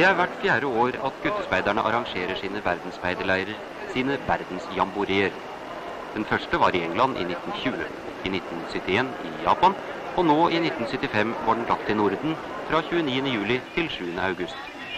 Det hvert 4. år at guttespeiderne arrangerer sine verdensspeiderleirer, sine verdensjamboreer. Den første var i England i 1920, i 1971 i Japan, og nå i 1975 var den lagt til Norden fra 29. juli til 7. august.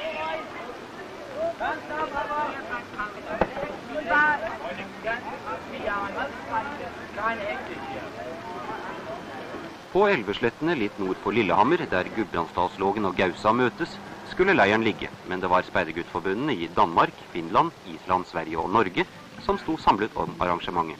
På Elveslettene litt nord for Lillehammer, der Gudbrandsdalslågen og Gausa møtes, skulle leiren ligge, men det var speiderguttforbundene i Danmark, Finland, Island, Sverige og Norge som sto samlet om arrangementet.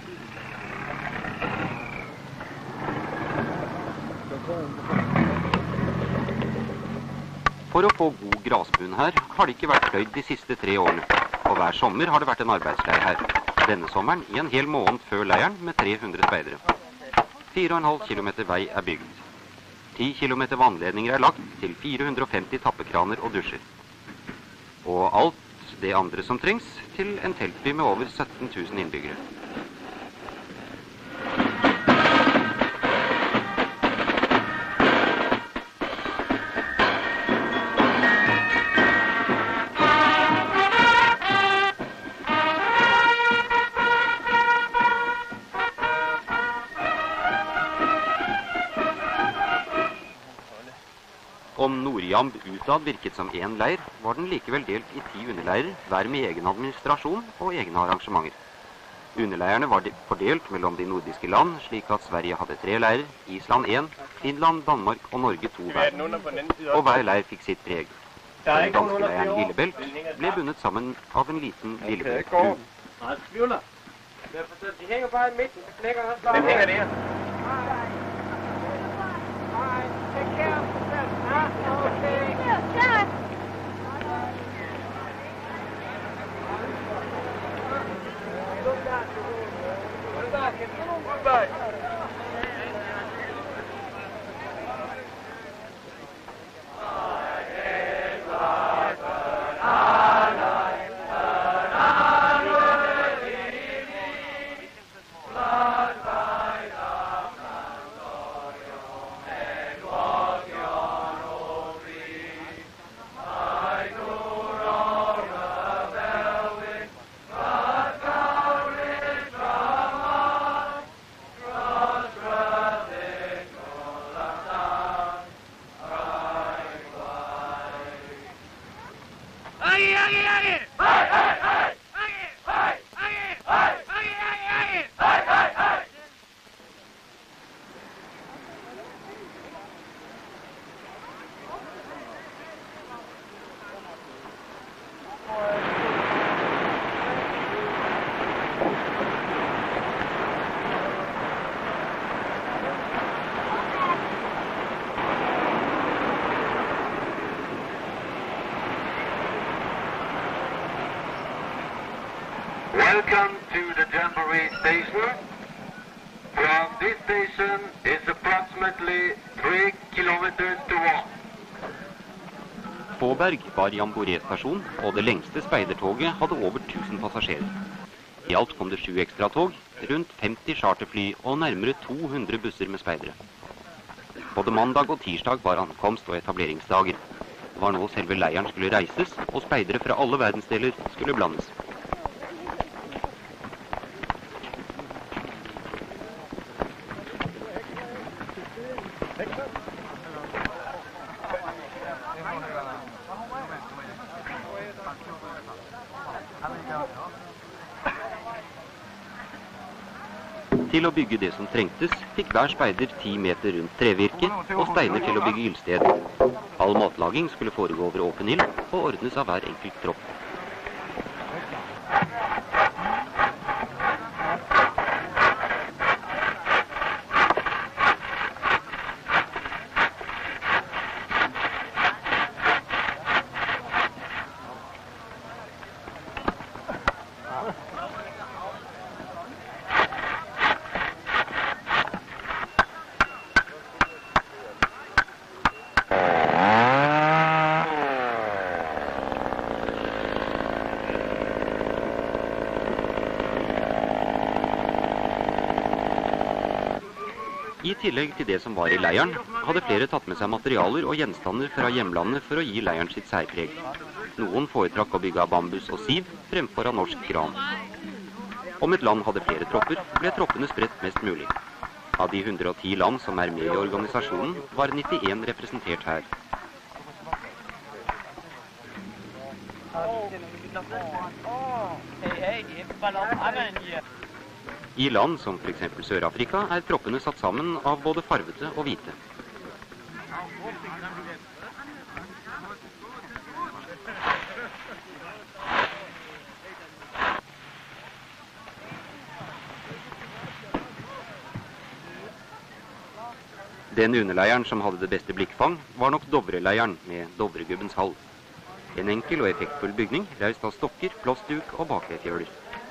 For å få god grasbunn her har det ikke vært pløyd de siste 3 årene, og hver sommer har det vært en arbeidsleir her. Denne sommeren i en hel måned før leiren med 300 speidere. 4,5 kilometer vei er bygd. 10 kilometer vannledninger er lagt til 450 tappekraner og dusjer. Og alt det andre som trengs til en teltby med over 17 000 innbyggere. Om Nordjamb utad virket som en leir, var den likevel delt i 10 underleirer, hver med egen administrasjon og egne arrangementer. Underleirene var fordelt mellom de nordiske land, slik at Sverige hadde 3 leirer, Island 1, Finland, Danmark og Norge 2 hver. Og hver leir fikk sitt preg. Den danske leiren Lillebelt ble bundet sammen av en liten Lillebelt-bru. De hænger bare i midten, så knækker han. Den hænger der. Welcome to the Jamboree station. From this station is approximately 3 kilometers to walk. Fåberg var jamboree-stasjon, og det lengste speidertoget hadde over 1000 passasjerer. I alt kom det 7 ekstra tog, rundt 50 charterfly og nærmere 200 busser med speidere. Både mandag og tirsdag var ankomst- og etableringsdager. Det var nå selve leiren skulle reises, og speidere fra alle verdensdeler skulle blandes. Til å bygge det som trengtes, fikk hver speider 10 meter rundt trevirke og steiner til å bygge ildsted. All matlaging skulle foregå over åpen ild og ordnes av hver enkelt tropp. I tillegg til det som var i leiren, hadde flere tatt med seg materialer og gjenstander fra hjemlandet for å gi leiren sitt særpreg. Noen foretrakk å bygge av bambus og siv fremfor av norsk gran. Om et land hadde flere tropper, ble troppene spredt mest mulig. Av de 110 land som er med i organisasjonen, var 91 representert her. I land som for eksempel Sør-Afrika er troppene satt sammen av både farvete og hvite. Den underleiren som hadde det beste blikkfang, var nok Dovreleiren med Dovregubbens hall. En enkel og effektfull bygning, reist av stokker, flossduk og bakvefjøler.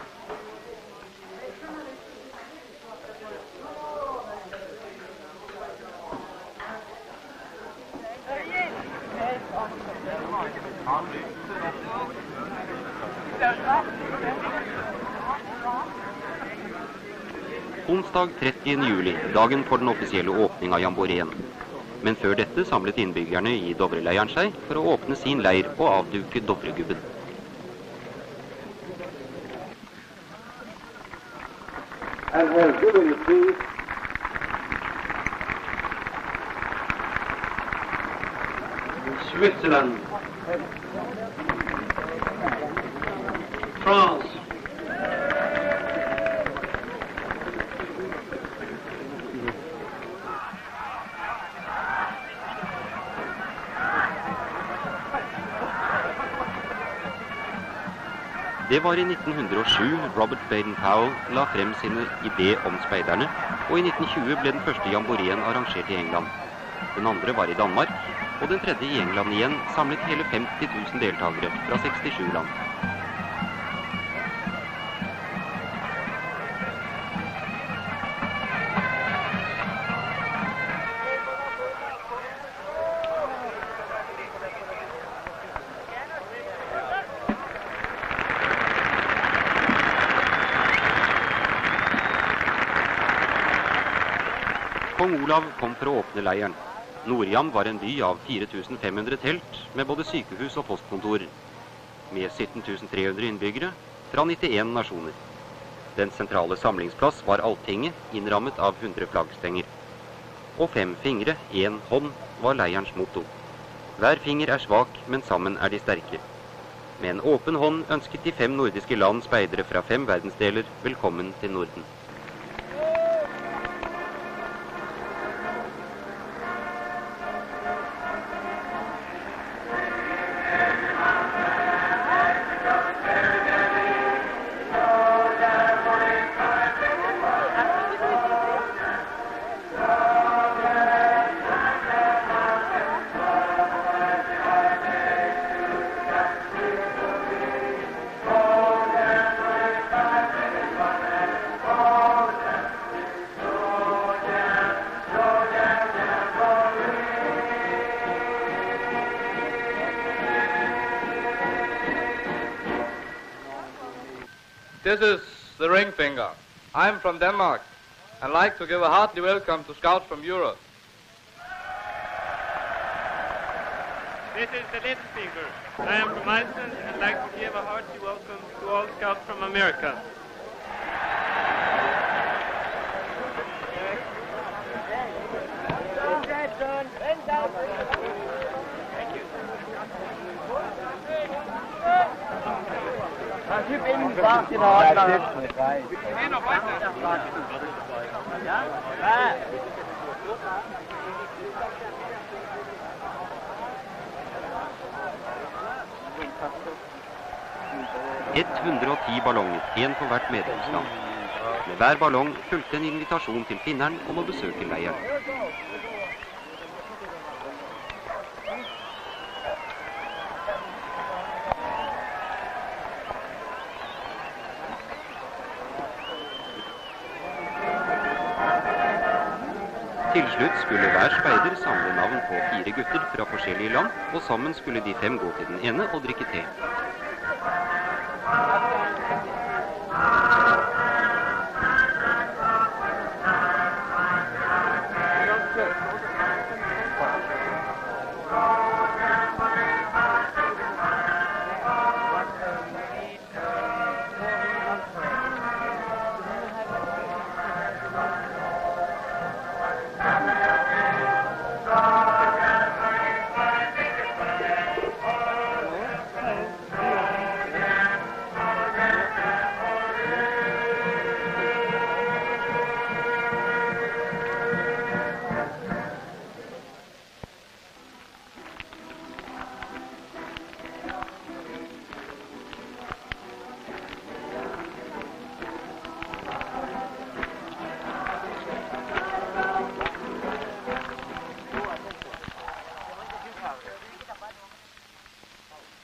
Onsdag 30. juli, dagen for den offisielle åpning av jamboreen. Men før dette samlet innbyggerne i Dovreleiren seg for å åpne sin leir og avduke Dovregubben. Switzerland, France, Det var i 1907 Robert Baden-Powell la frem sine idé om speiderne, og i 1920 ble den første jamboreen arrangert i England. Den andre var i Danmark, og den tredje i England igjen samlet hele 50 000 deltagere fra 67 land. Kong Olav kom for å åpne leiren. Nordjam var en by av 4500 telt, med både sykehus og postkontor, med 17 300 innbyggere fra 91 nasjoner. Den sentrale samlingsplass var Alltinget, innrammet av 100 flaggstenger. Og 5 fingre, 1 hånd, var leirens motto. Hver finger er svak, men sammen er de sterke. Med en åpen hånd ønsket de 5 nordiske land speidere fra 5 verdensdeler velkommen til Norden. This is the ring finger. I'm from Denmark and like to give a hearty welcome to scouts from Europe. This is the little finger. I am from Iceland and like to give a hearty welcome to all scouts from America. ballonger, en for hvert medlemsland. Med hver ballong fulgte en invitasjon til finneren om å besøke leiren. Til slutt skulle hver speider samle navn på 4 gutter fra forskjellige land, og sammen skulle de 5 gå til den ene og drikke te.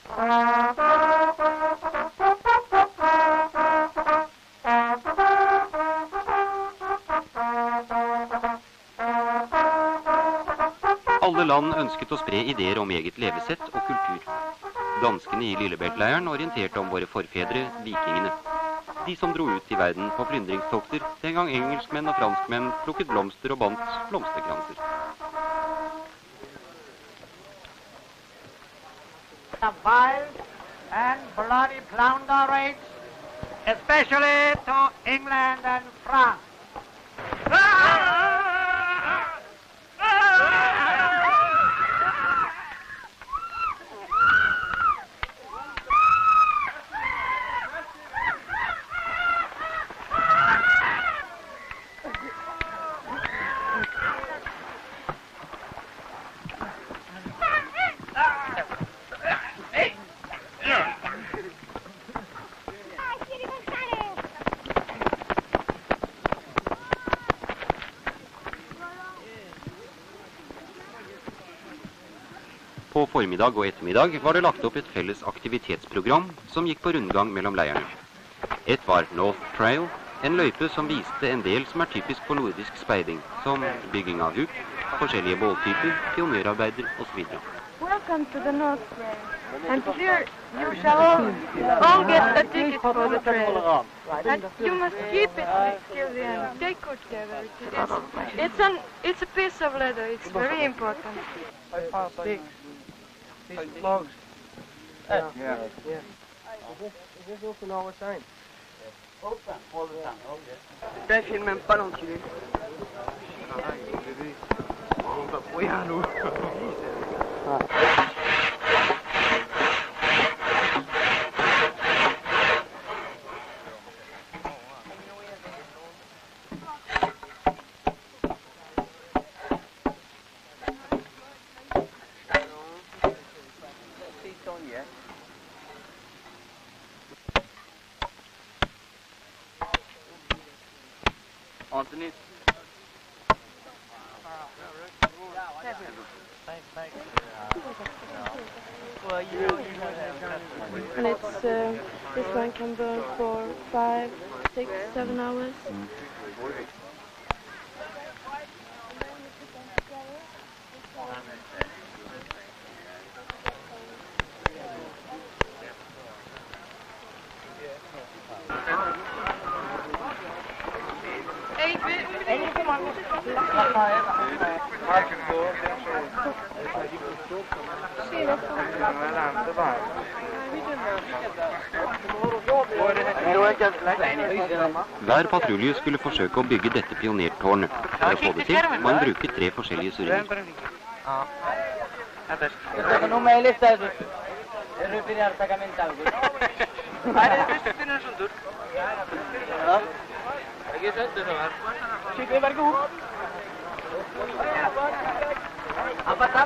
Alle land ønsket å spre ideer om eget levesett og kultur. Danskene i Lillebeltleiren orienterte om våre forfedre, vikingene. De som dro ut i verden på plyndringstokter, den gang engelskmenn og franskmenn plukket blomster og bandt blomsterkranser. A wild and bloody plunder raids, especially to England and France. På formiddag og ettermiddag var det lagt opp et felles aktivitetsprogram som gikk på rundgang mellom leirene. Et var North Trail, en løype som viste en del som er typisk for nordisk speiding, som bygging av huk, forskjellige båltyper, pionerarbeider osv. Welcome to the North Trail. And here you shall all get a ticket for the trail. And you must keep it till the end. Take good care of it. It's a piece of leather. It's very important. These logs. Yeah. Is this open all the time? Open all the time, okay. Je filme même pas l'enculé. On va fouiller un loup. Anthony. And it's this one can burn for 5, 6, 7 hours. Hver patrulje skulle forsøke å bygge dette pionertårnet. For å få det til må en bruke 3 forskjellige surringer. No me lista eso. Es refinar sacamente algo. Vale, esto tiene un tour. Aquí está esto, ¿no? Sí, que barco. Apa tap?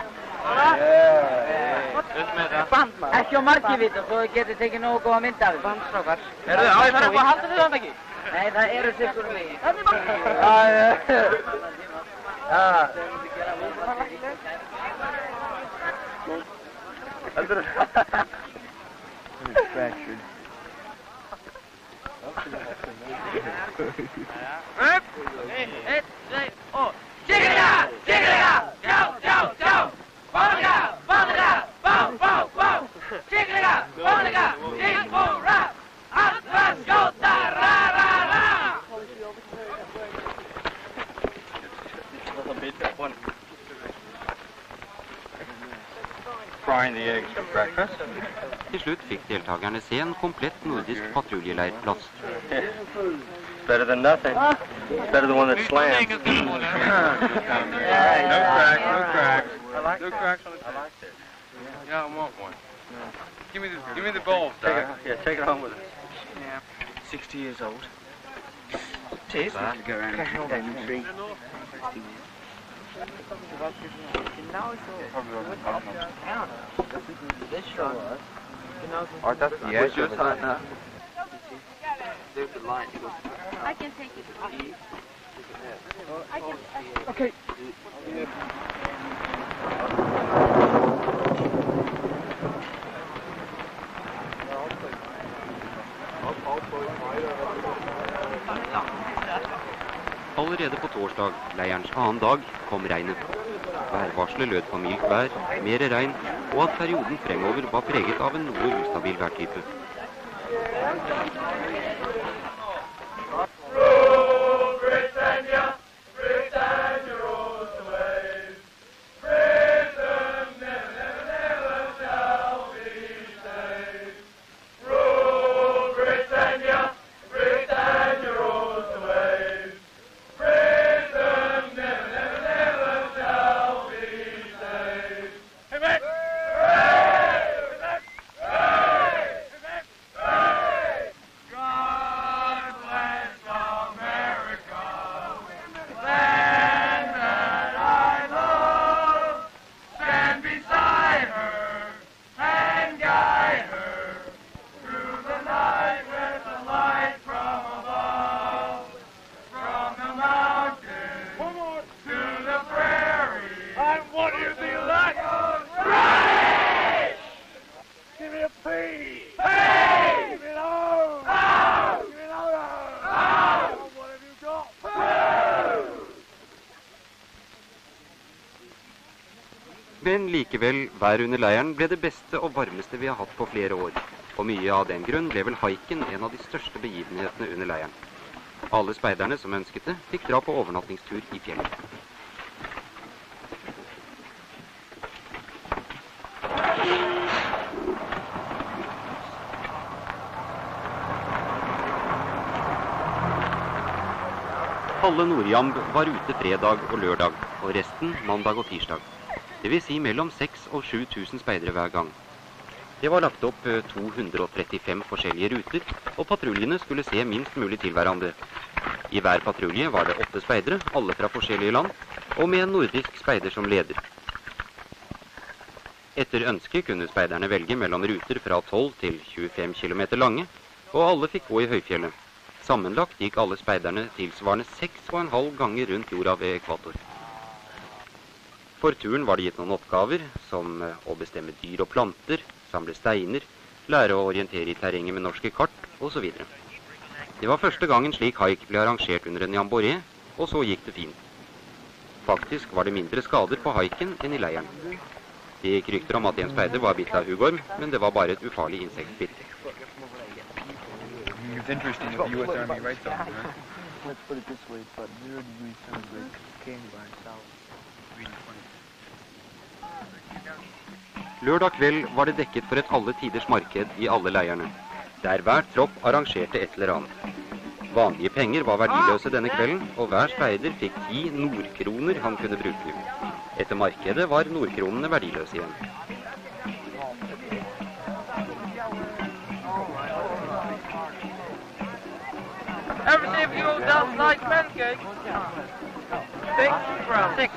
Ekki á markið svo getið tekið nógu góða mynd af þessu. Það er eitthvað að halda þið þannig ekki? Nei, það eru sikkur megin. Heldur fractured. Frying the eggs for breakfast. Til slutt fikk deltakerne se en komplett nordisk patruljeleirplass. Better than nothing. Better than one that slams. No cracks, no cracks. No cracks on the top. Yeah, I want one. Give me the bulbs, Doc. Take it home with us. Yeah. 60 years old. It is. To go around and tree. This shot. Oh, that's the edge of it. I can take it. Okay. Allerede på torsdag, leirens annen dag, kom regnet. Værvarslet lød på mildt vær, mer regn, og at perioden fremover var preget av en noe ustabil værtype. Men likevel, vær under leiren ble det beste og varmeste vi har hatt på flere år. Og mye av den grunn ble vel haiken en av de største begivenhetene under leiren. Alle speiderne som ønsket det, fikk dra på overnattingstur i fjellet. Halve Nordjamb var ute fredag og lørdag, og resten mandag og tirsdag. Det vil si mellom 6 og 7 000 speidere hver gang. Det var lagt opp 235 forskjellige ruter, og patruljene skulle se minst mulig til hverandre. I hver patrulje var det 8 speidere, alle fra forskjellige land, og med en nordisk speider som leder. Etter ønske kunne speiderne velge mellom ruter fra 12 til 25 km lange, og alle fikk gå i høyfjellet. Sammenlagt gikk alle speiderne tilsvarende 6,5 ganger rundt jorda ved ekvator. For turen var det gitt noen oppgaver, som å bestemme dyr og planter, samle steiner, lære å orientere i terrenget med norske kart, og så videre. Det var første gang en slik haik ble arrangert under en jamboree, og så gikk det fint. Faktisk var det mindre skader på haiken enn i leiren. Det gikk rykter om at en speider var bitt av huggorm, men det var bare et ufarlig insektbitt. It's interesting that the U.S. Army writes on it, right? Let's put it this way, it's about 0 degrees centigrade candy bar south. Lørdag kveld var det dekket for et alle tiders marked i alle leirene, der hver tropp arrangerte et eller annet. Vanlige penger var verdiløse denne kvelden, og hver speider fikk 10 nordkroner han kunne bruke. Etter markedet var nordkronene verdiløse igjen. Everything if you don't like pancakes. 6 from 6.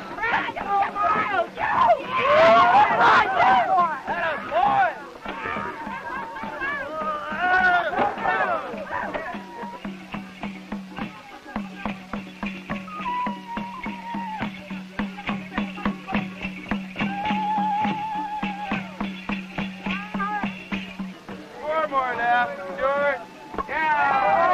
Four more left, George. Yeah.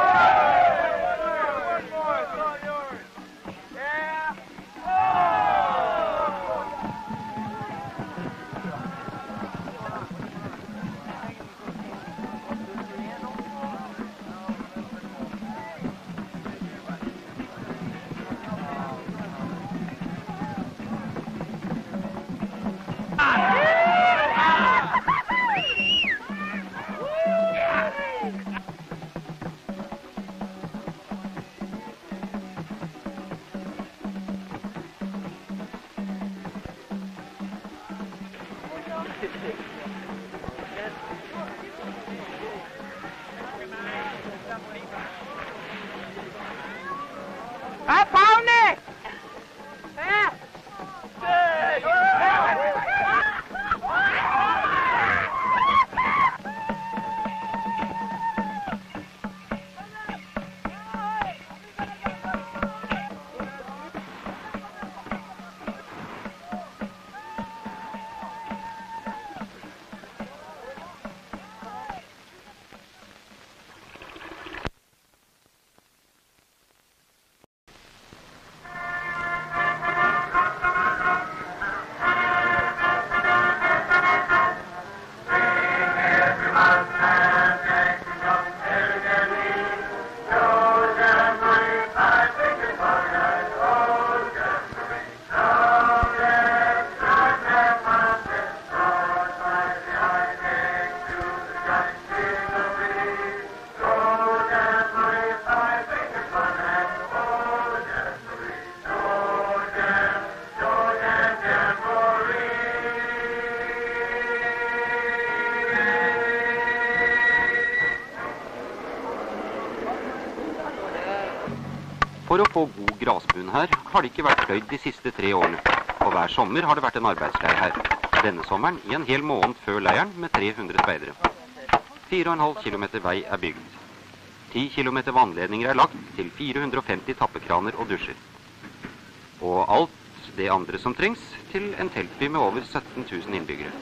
For å få god grasbunn her har det ikke vært pløyd de siste 3 årene, og hver sommer har det vært en arbeidsleir her. Denne sommeren i en hel måned før leiren med 300 speidere. 4,5 kilometer vei er bygd. 10 kilometer vannledninger er lagt til 450 tappekraner og dusjer. Og alt det andre som trengs til en teltby med over 17 000 innbyggere.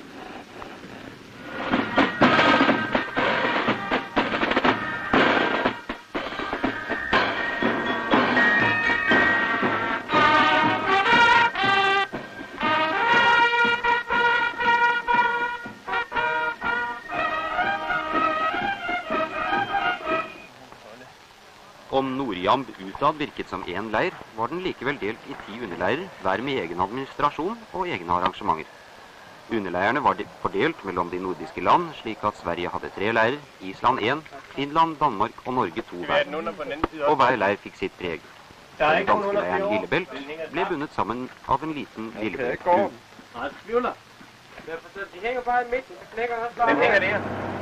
Om Nordjamb utad virket som en leir, var den likevel delt i 10 underleirer, hver med egen administrasjon og egne arrangementer. Underleirene var fordelt mellom de nordiske land, slik at Sverige hadde 3 leirer, Island 1, Finland, Danmark og Norge 2 hver. Og hver leir fikk sitt preg. Den danske leiren Lillebelt ble bundet sammen av en liten Lillebelt-bru. De hænger bare i midten, så knækker han. Den hænger der.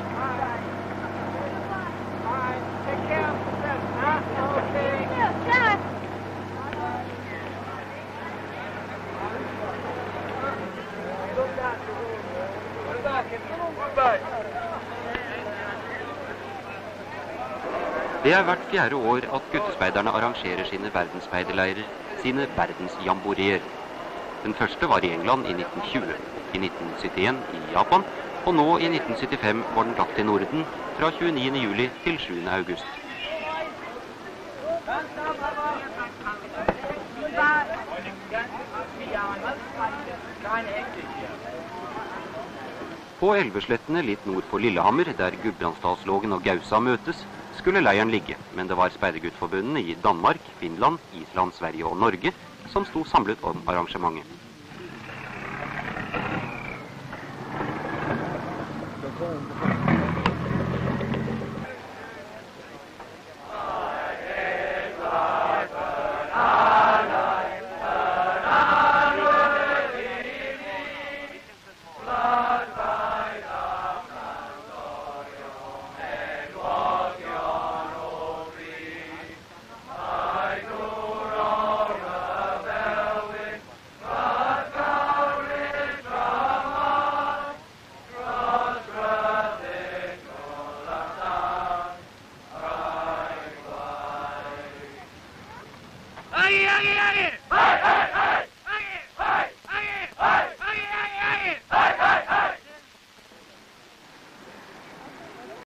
Det er hvert 4. år at guttespeiderne arrangerer sine verdensspeiderleirer, sine verdensjamboreer. Den første var i England i 1920, i 1971 i Japan, og nå i 1975 var den lagt til Norden fra 29. juli til 7. august. På Elveslettene litt nord for Lillehammer, der Gudbrandsdalslågen og Gausa møtes, skulle leiren ligge, men det var speiderguttforbundene i Danmark, Finland, Island, Sverige og Norge som sto samlet om arrangementet.